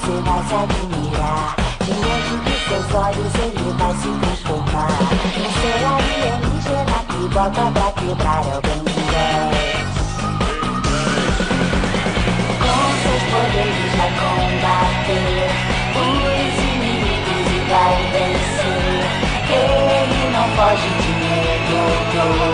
você vai se admirar. Diante dos seus olhos ele vai se transformar num ser alienígena que bota pra quebrar é o Ben 10. Com seus poderes vai combater os inimigos e vai vencer. Ele não foge de medo.